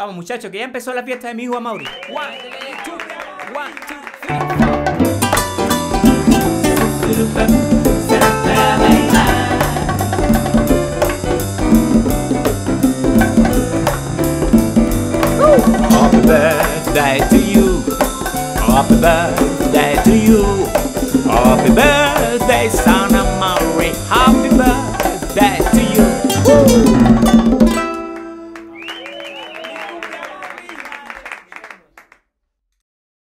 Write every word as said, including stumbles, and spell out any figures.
Vamos, muchachos, que ya empezó la fiesta de mi hijo Amaury. One, two, one, two, three, four. Happy birthday to you. Happy birthday to you.